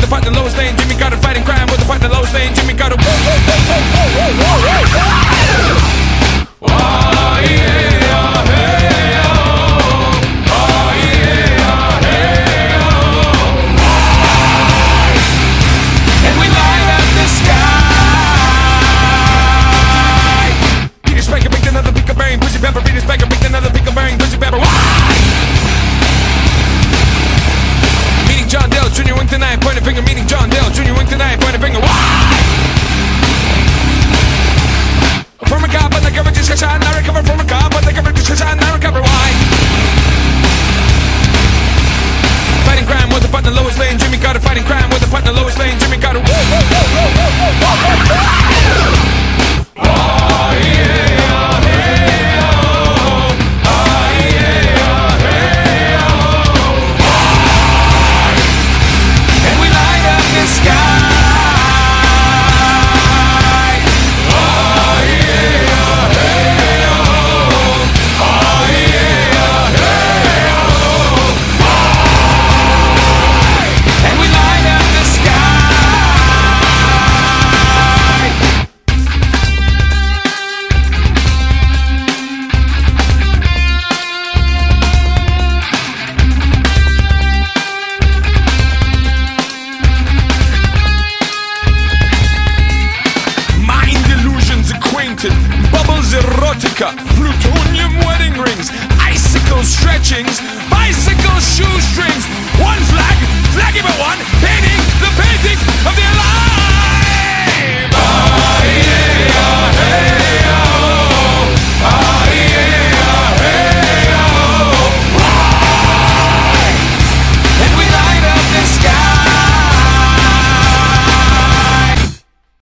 the partner lowest lane. Jimmy Carter fighting crime with the partner lowest lane. Jimmy Carter. Junior wink tonight, point a finger, meaning John Dale. Junior wink tonight, point a finger. Why? From a cop, but the cover just shot, and I recover from a cop, but the cover just shot, and I recover. Why? Fighting crime with the partner lowest lane. Jimmy Carter fighting crime with the partner lowest lane. Jimmy Carter. Bubbles erotica, plutonium wedding rings, icicle stretchings, bicycle shoestrings. One flag, flaggy but one, painting the paintings of the alive.